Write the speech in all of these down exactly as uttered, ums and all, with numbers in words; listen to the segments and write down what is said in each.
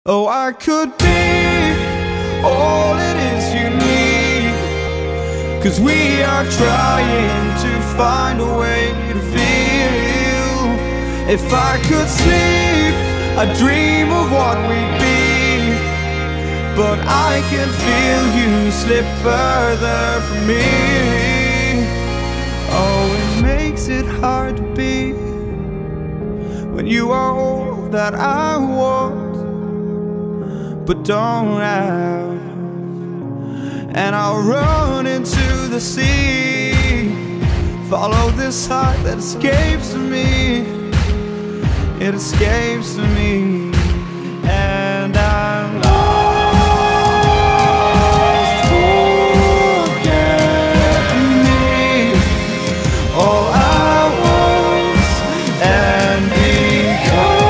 Oh, I could be all it is you need, 'cause we are trying to find a way to feel. If I could sleep, I'd dream of what we'd be, but I can feel you slip further from me. Oh, it makes it hard to be when you are all that I want but don't have. And I'll run into the sea, follow this heart that escapes me. It escapes me, and I'm lost. Forget me, all I was and become.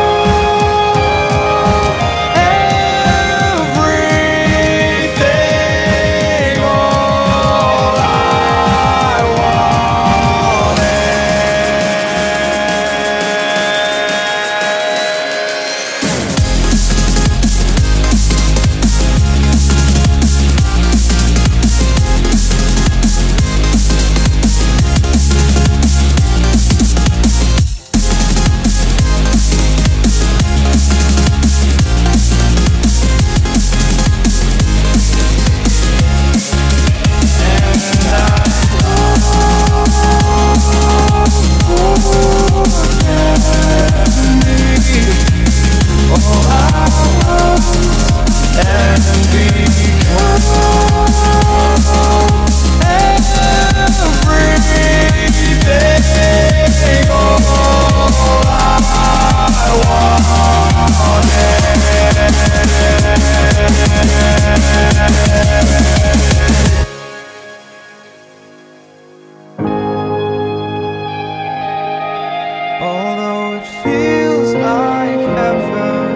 Although it feels like heaven,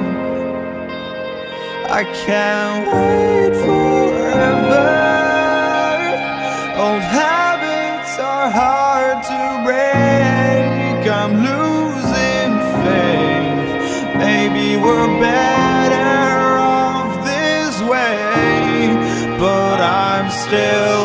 I can't wait forever. Old habits are hard to break. I'm losing faith. Maybe we're better off this way, but I'm still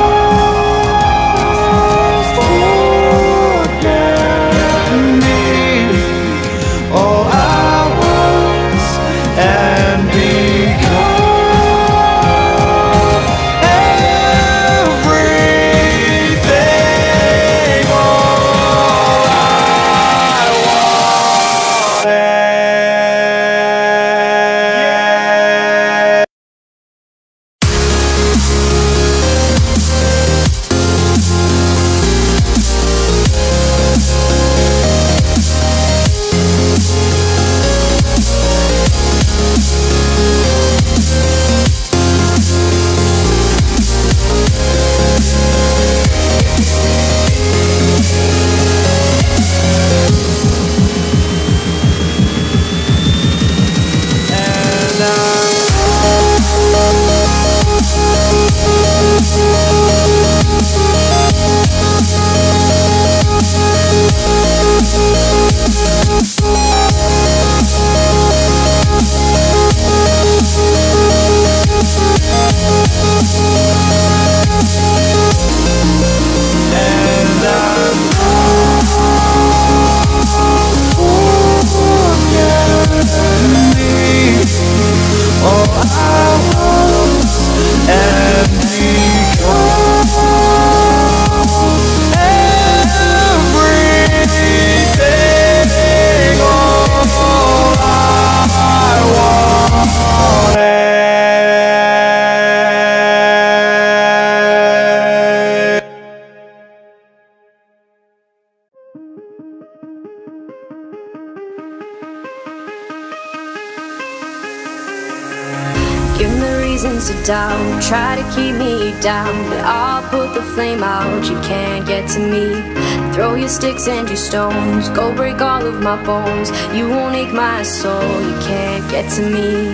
give me reasons to doubt, try to keep me down, but I'll put the flame out, you can't get to me. Throw your sticks and your stones, go break all of my bones, you won't ache my soul, you can't get to me.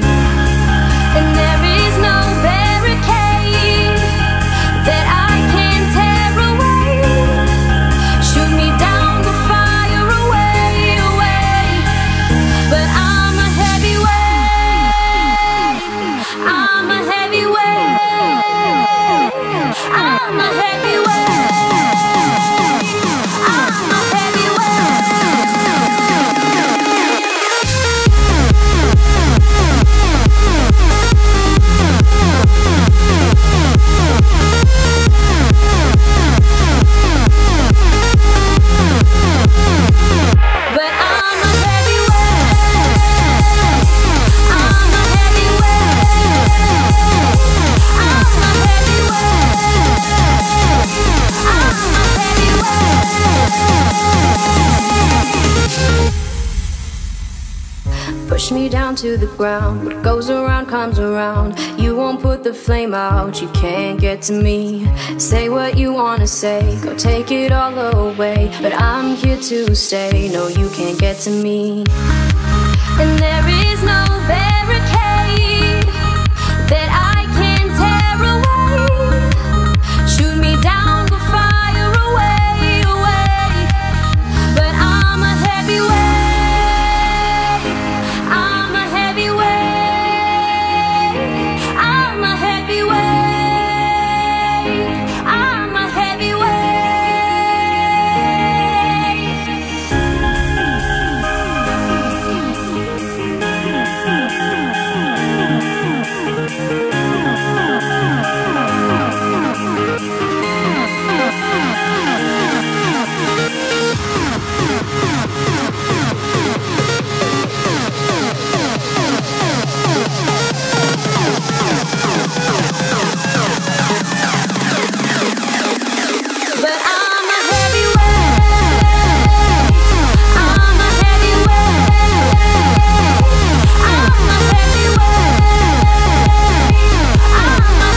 And there is no barricade that I can tear away. Shoot me down, but fire away, away. But I'm a heavyweight. down to the ground. What goes around comes around. You won't put the flame out, you can't get to me. Say what you wanna say, go take it all away, but I'm here to stay. No, you can't get to me. And there is no barricade that I can tear away. Shoot me down, go fire away, away. But I'm a heavyweight, I'm a heavyweight, I'm a heavyweight, I'm a heavyweight. But I'm a heavyweight, I'm a heavyweight, I'm a heavyweight, I'm a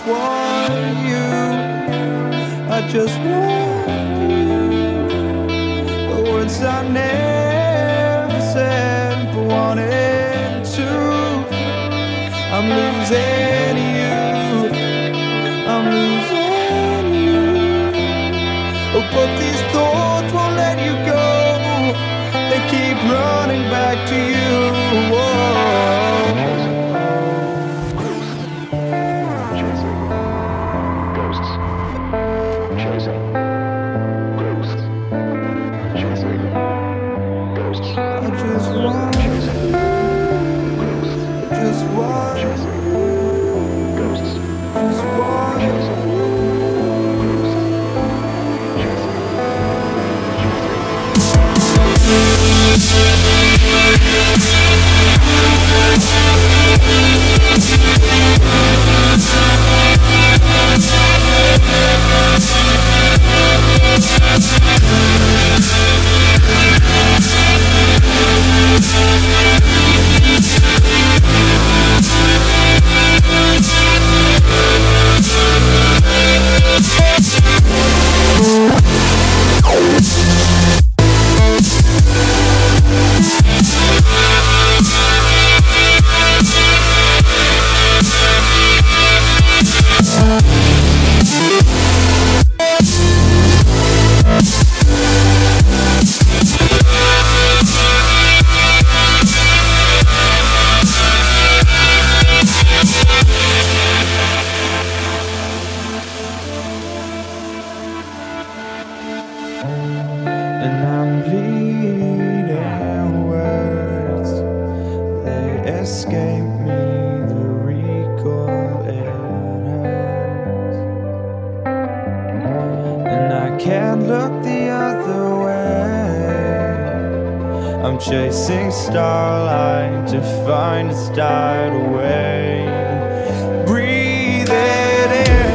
want you, I just want you. The words I never said but wanted to. I'm losing you, I'm losing you. Oh, but these thoughts won't let you go. They keep running back to you. Whoa. I just want you, I just want you, just want you. And I'm bleeding words, they escape me, the recall it hurts. And I can't look the other way. I'm chasing starlight to find it's died away. Breathe it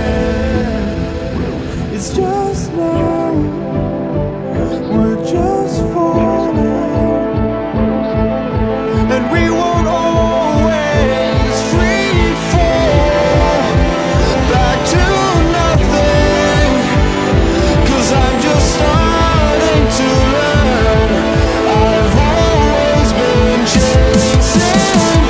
in, it's just now. We're just falling, and we won't always free fall back to nothing. Cause I'm just starting to learn I've always been chasing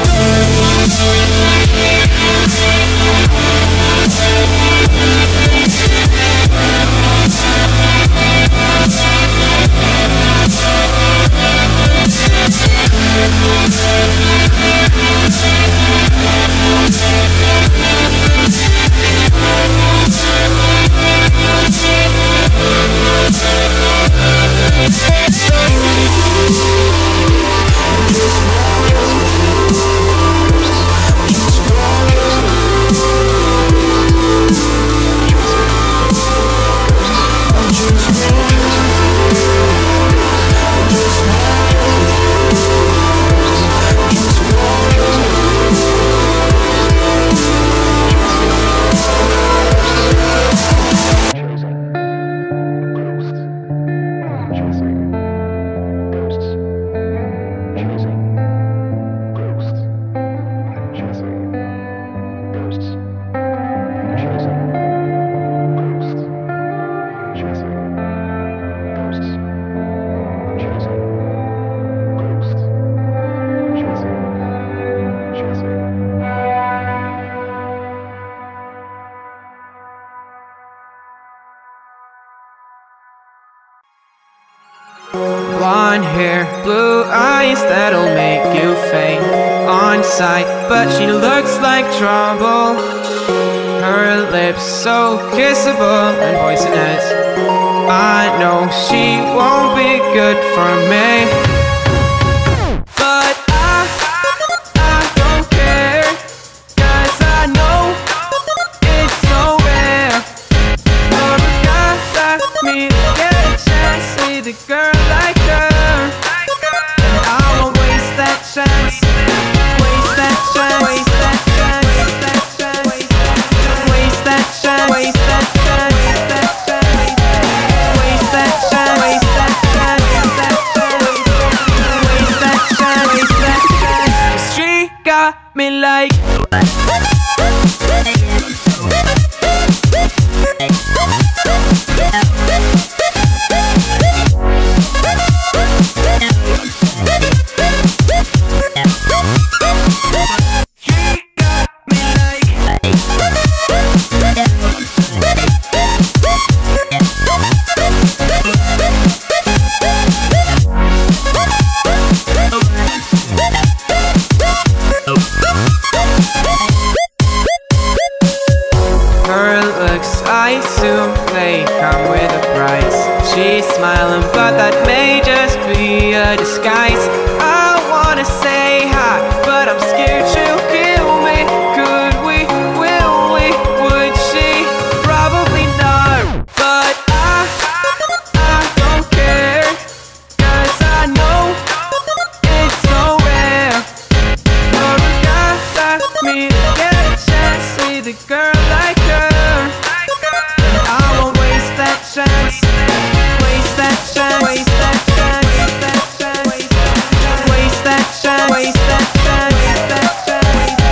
blonde hair, blue eyes that'll make you faint on sight, but she looks like trouble. Her lips so kissable and poisonous. I know she won't be good for me, but I, I don't care, cause I know it's so rare for a guy like me to get a chance with a girl like her. And I won't waste that chance, waste that chance, waste that chance, waste that chance, waste that chance, waste that chance, waste that chance, waste that chance, waste that chance, waste that chance, waste that chance. looks, I assume they come with a price. She's smiling, but that may just be a disguise. I wanna say hi, but I'm scared she'll kill me. Could we, will we, would she? Probably not, but I, I don't care, 'cause I know it's so rare for a guy like me to get a chance with a girl like her. And I won't waste that chance, waste that chance, waste that chance, waste that chance, waste that chance, waste that chance, waste that chance, waste that chance.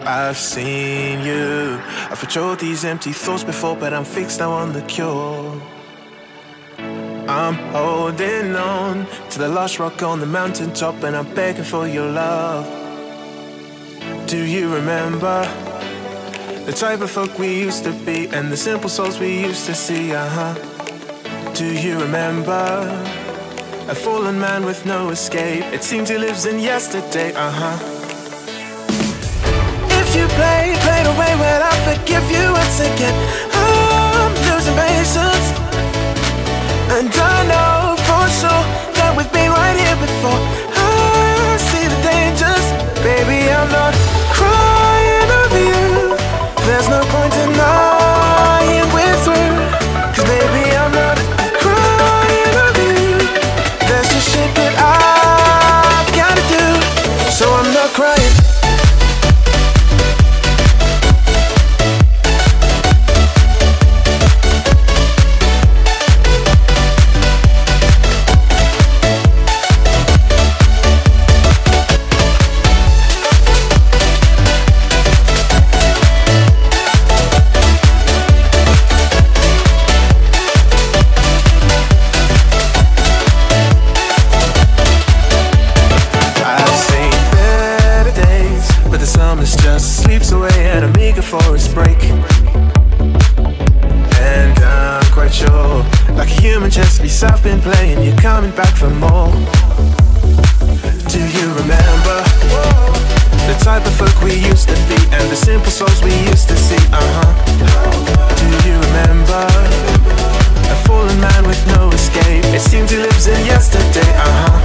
I've seen you. I've patrolled these empty thoughts before, but I'm fixed now on the cure. I'm holding on to the last rock on the mountaintop, and I'm begging for your love. Do you remember the type of folk we used to be, and the simple souls we used to see? Uh-huh. Do you remember a fallen man with no escape? It seems he lives in yesterday. Uh-huh. If you play, play the way, well, I forgive you once again. I'm losing patience, and I know for sure that we've been right here before. I see the dangers, baby, I'm not crying over you. There's no point in denying we're through, 'cause baby, I'm not crying over you. There's just shit that I've gotta do, so I'm not crying. Forest break, and I'm quite sure, like a human chess piece I've been playing, you're coming back for more. Do you remember the type of folk we used to be, and the simple souls we used to see? Uh-huh. Do you remember a fallen man with no escape? It seems he lives in yesterday. Uh-huh.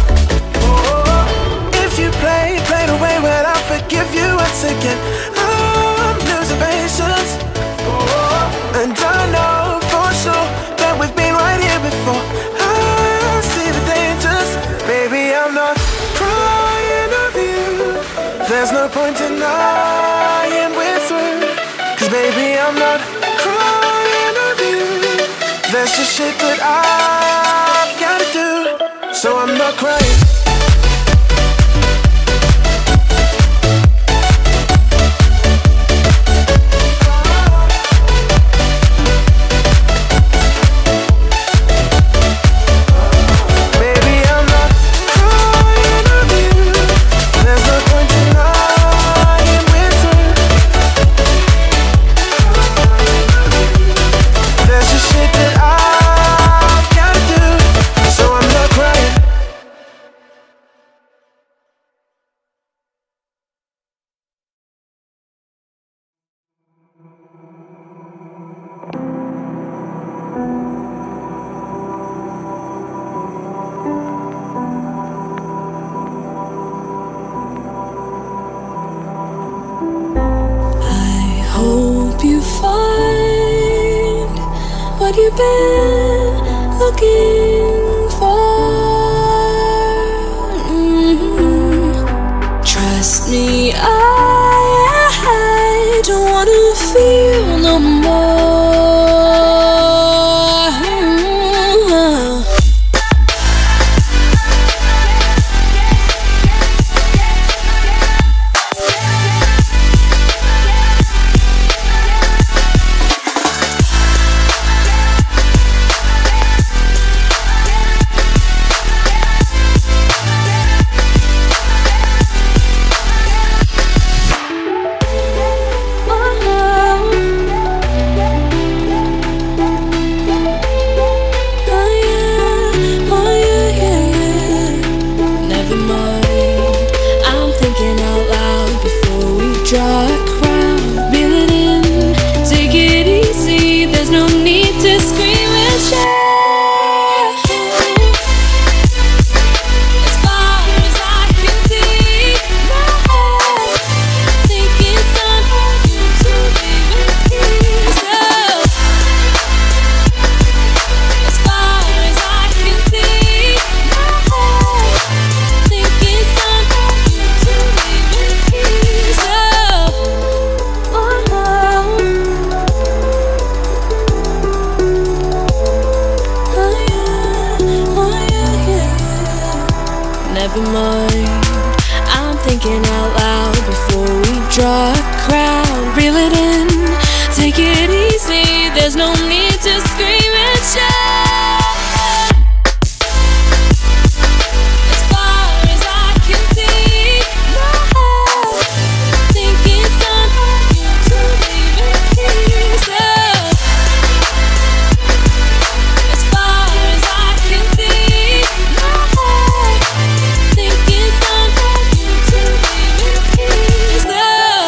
If you play, play the way, well, I'll forgive you once again. Losing patience, and I know for sure that we've been right here before. I see the dangers, baby, I'm not crying over you. There's no point in denying we're through, 'cause baby, I'm not crying over you. There's just shit that I've gotta do, so I'm not crying. What you've been looking for. Mm-hmm. Trust me, I, I don't wanna feel no more. Mm-hmm. Never mind, I'm thinking out loud before we Draw a crowd, reel it in. Take it easy, there's no need to scream and shout. As far as I can see, now think it's time for you to leave in peace now. As far as I can see, now think it's time for you to leave in peace now.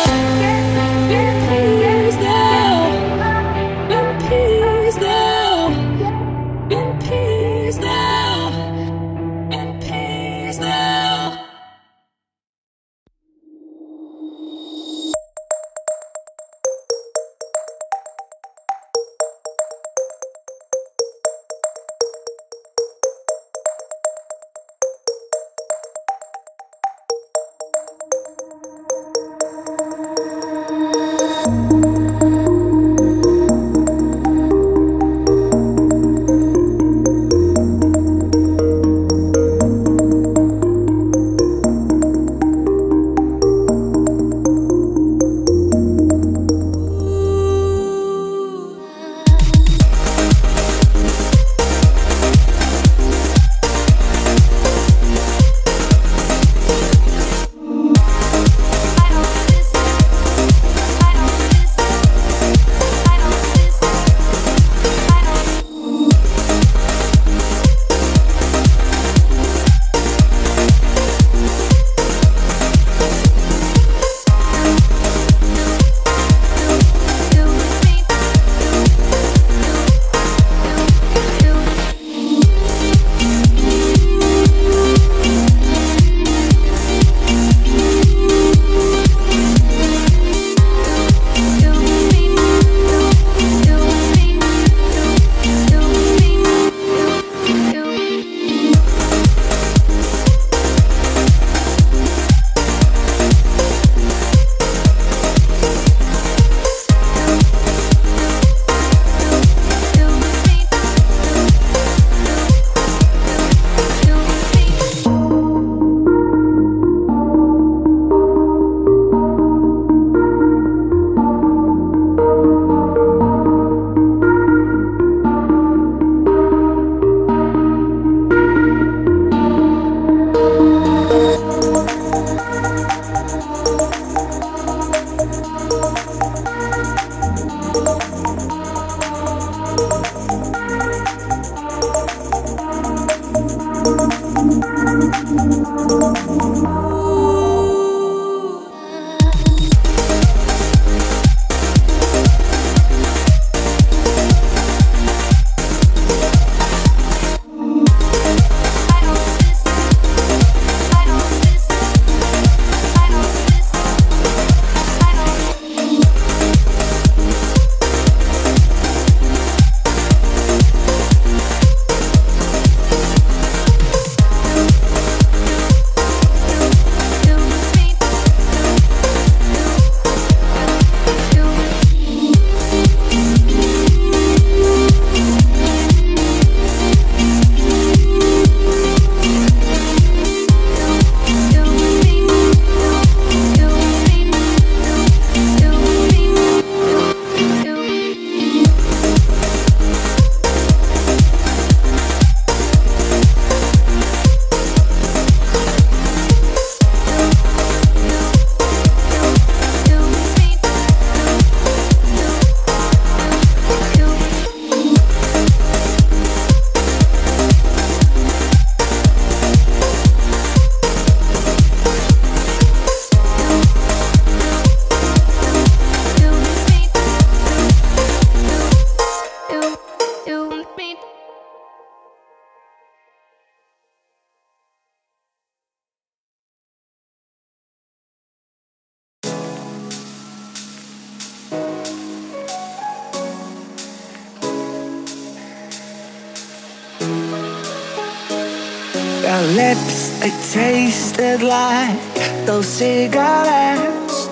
Peace now. In peace now. In peace now. In peace now. Your lips, they tasted like those cigarettes.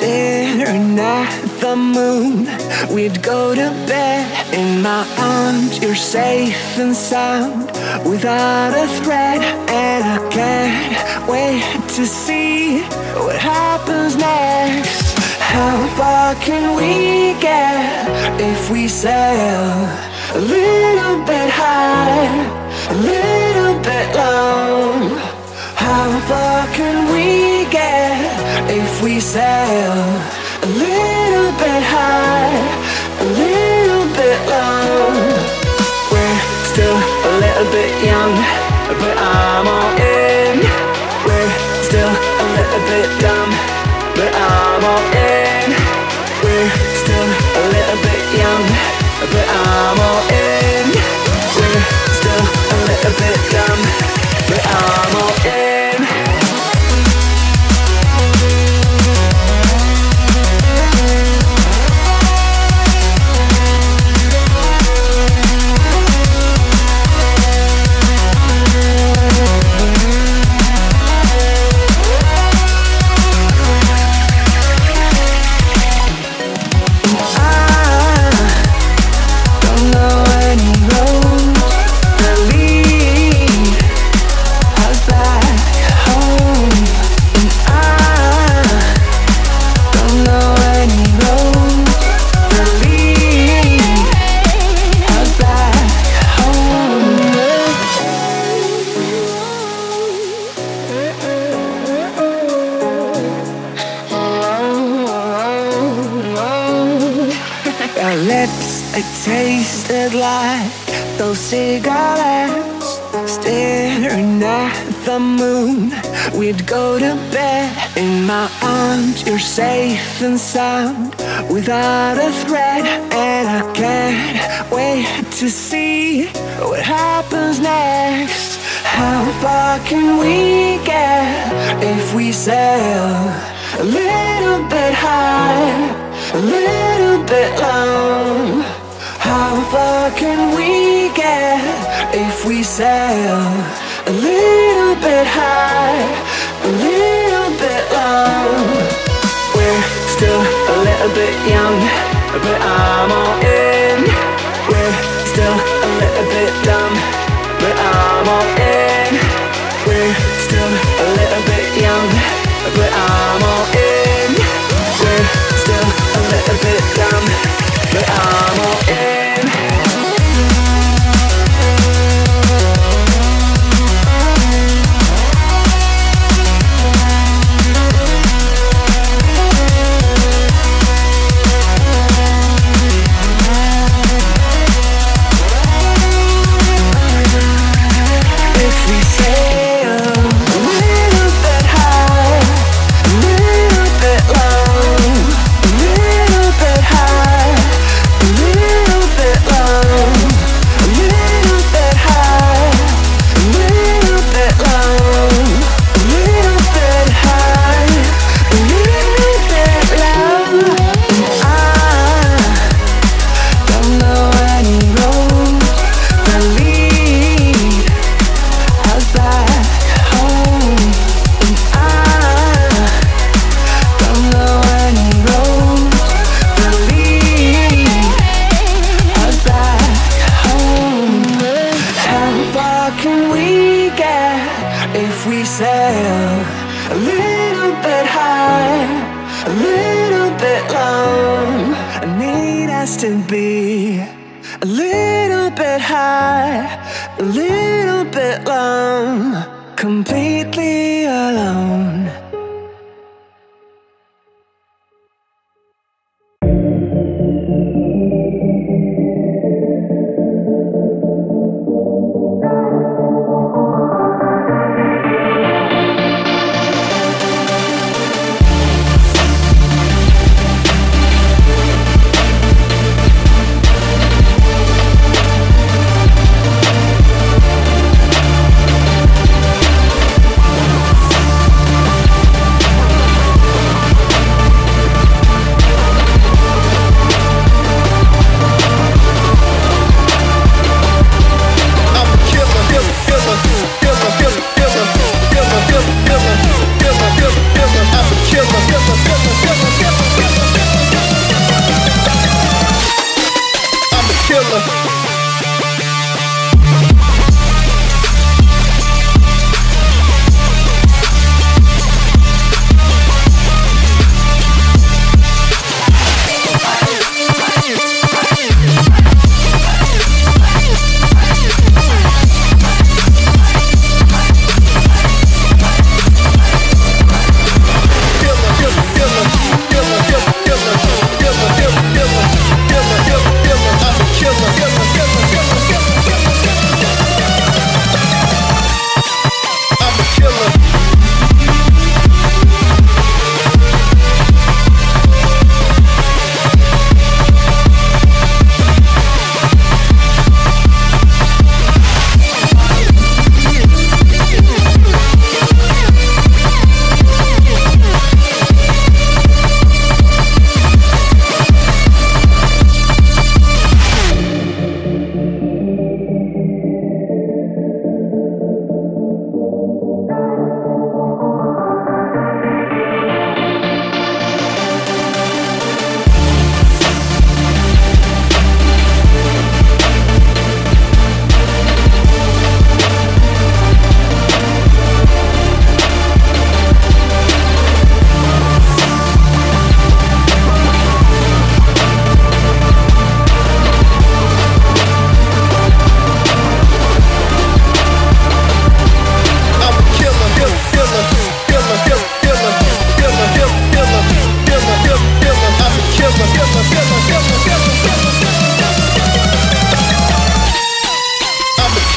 Staring at the moon, we'd go to bed. In my arms, you're safe and sound, without a threat. And I can't wait to see what happens next. How far can we get if we sail a little bit high, a little bit low? How far can we get if we sail a little bit high, a little bit low? We're still a little bit young, but I'm all in. We're still a little bit dumb, but I'm all in. We're still a little bit young, but I'm all in. We're still a little bit dumb, but I'm all in. Our lips, they tasted like those cigarettes. Staring at the moon, we'd go to bed. In my arms, you're safe and sound, without a threat. And I can't wait to see what happens next. How far can we get if we sail a little bit high, a little bit low? How far can we get if we sail a little bit high, a little bit low? We're still a little bit young, but I'm all in. We're still a little bit dumb, but I'm all in. We're still a little bit young, but I'm all in. We're still a little bit dumb, but I'm all in. If we sail a little bit high, a little bit low, a little bit high, a little bit low, a little bit high, a little bit low, a little bit high, a little bit low. I don't know any roads that lead us back home, and I don't know any roads that lead us back home. How far can we get if we sail a little bit high, a little bit low? I need us to be a little bit high, a little bit low, completely alone.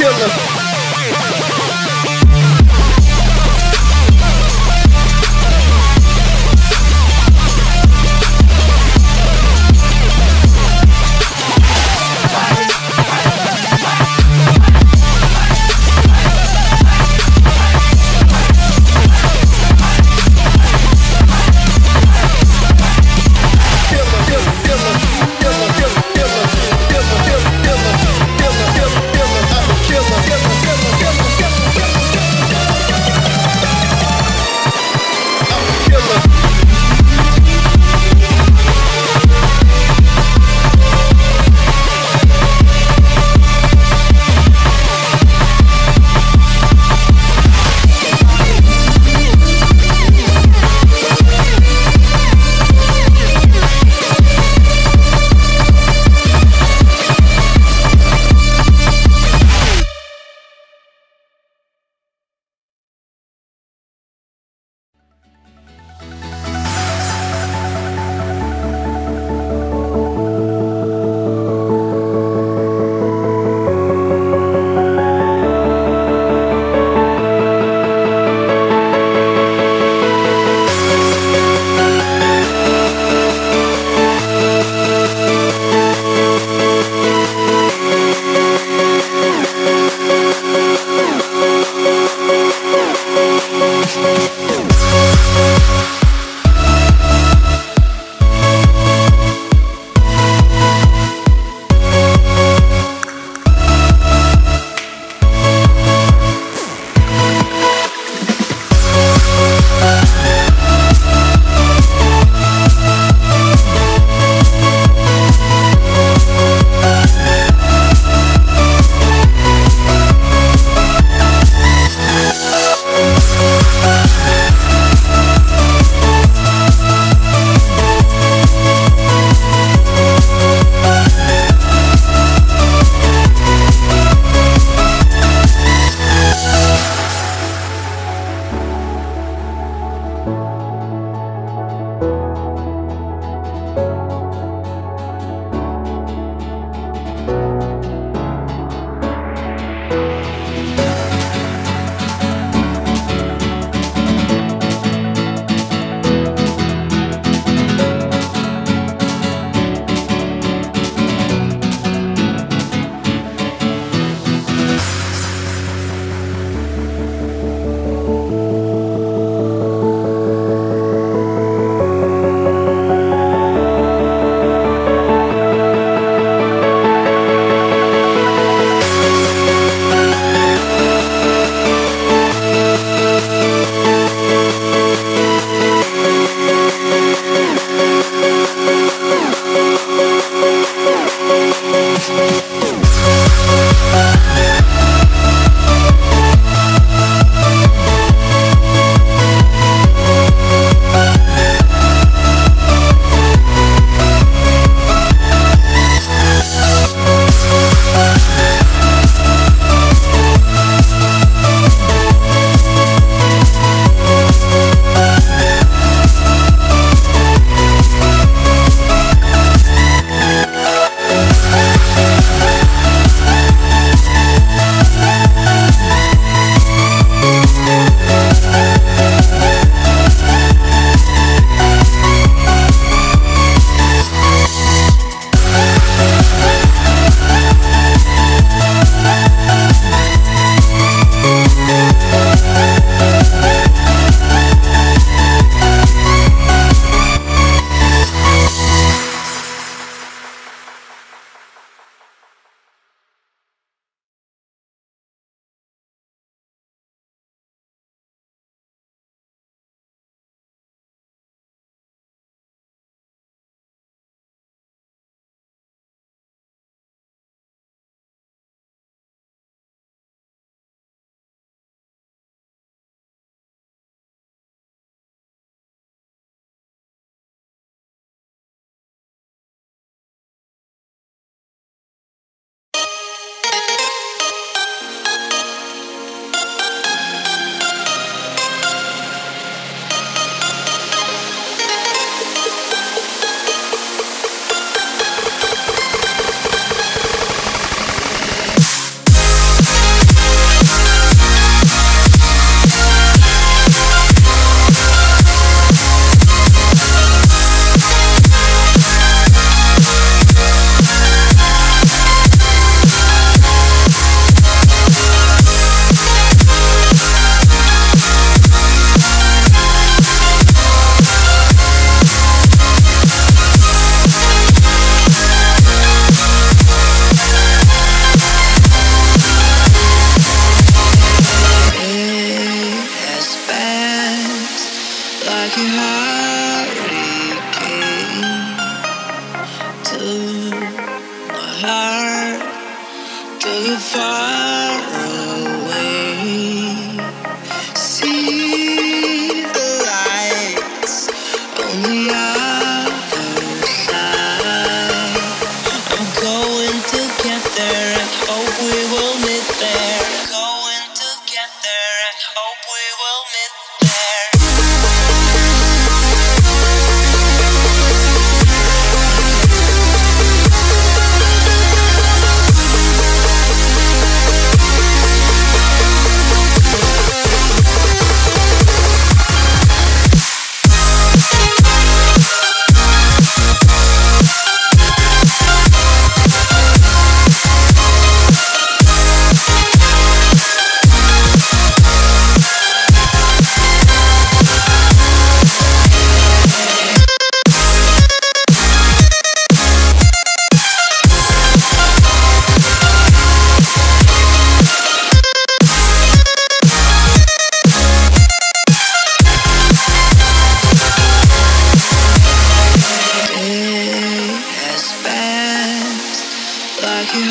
Killer, killer, killer, killer, killer, killer, killer, killer, killer, killer, killer, far away. See the lights on the other side. I'm going to get there and hope we will meet there. Going to get there and hope we will meet there. Like a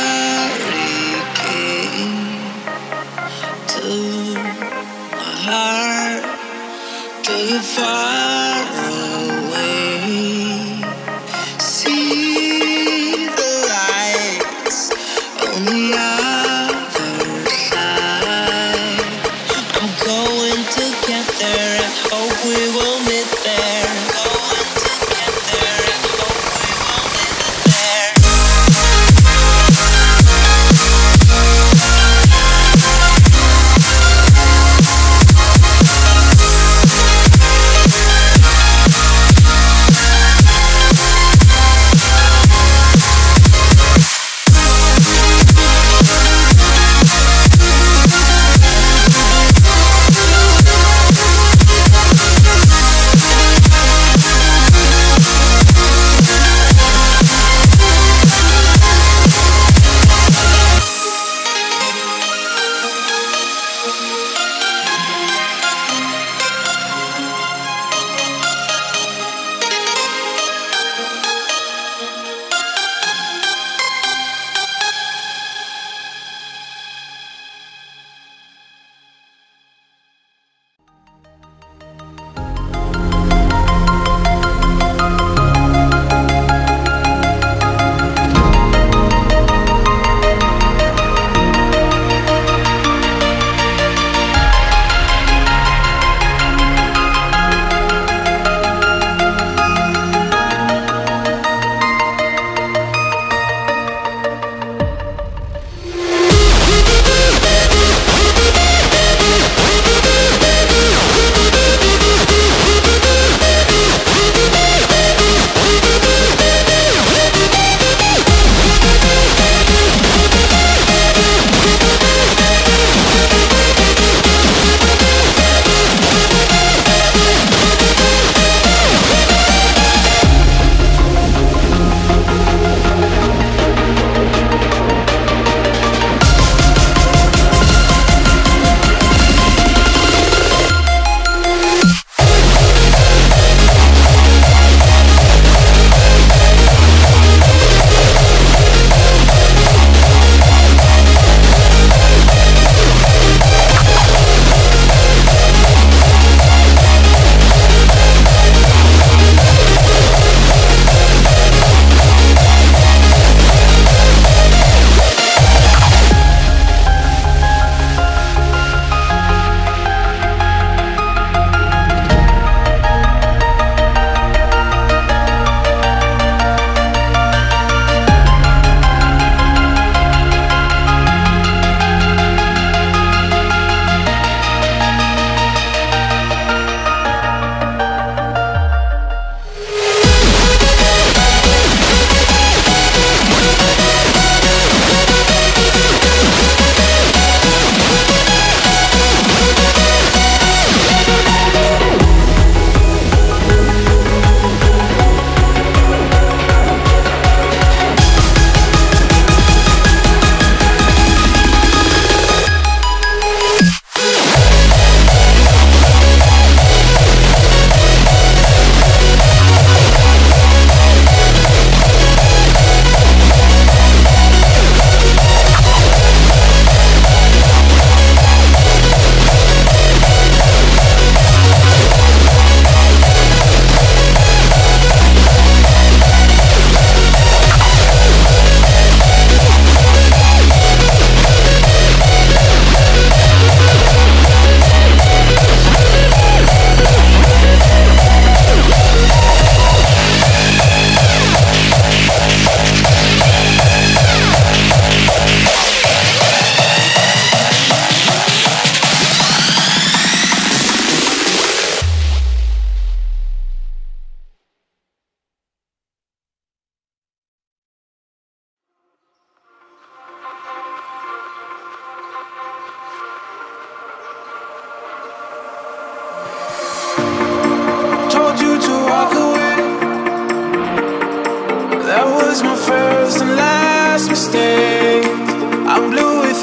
hurricane to my heart, took it far away. See the lights on the other side. I'm going to get there and hope we will meet there. Going to get there and hope we will meet there.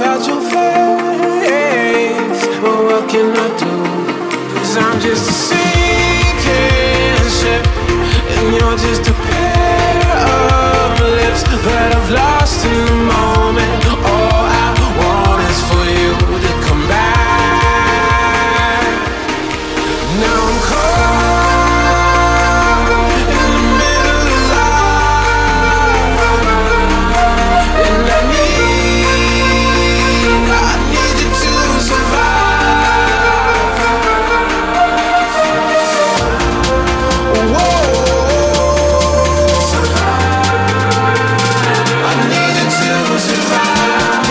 without your face. But what can I do? 'Cause I'm just a sinking ship, and you're just a pair of lips that I've lost in the moment. All I want is for you to come back. Now I'm caught in the middle of life, and I need, I need you to survive. Whoa, I need you to survive.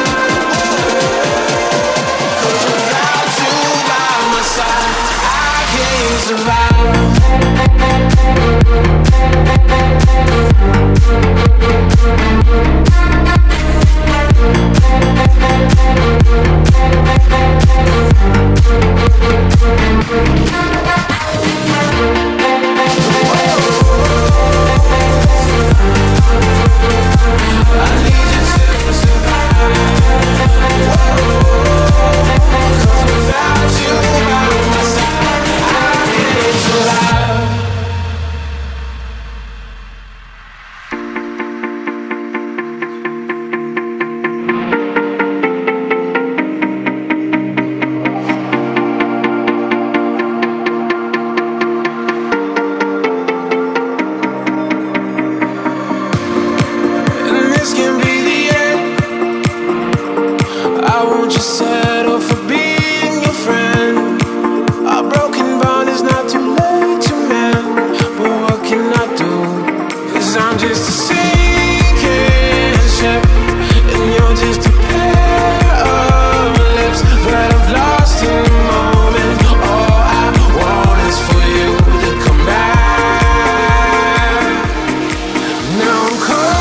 'Cause without you by my side, I can't survive. I need you to survive. 'Cause without you by my side, I can't survive. And this can be the end. I won't just settle for being your friend. Our broken bond is not too late to mend. But what can I do? 'Cause I'm just a sinking ship, and you're just a pair of lips that I've lost in the moment. All I want is for you to come back. Now I'm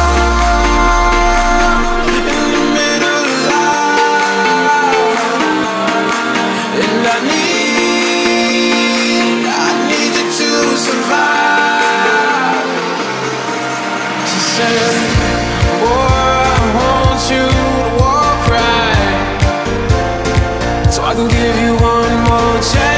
caught in the middle of life, and I need, I need you to survive. She said, boy, I want you to walk right, so I can give you one more chance.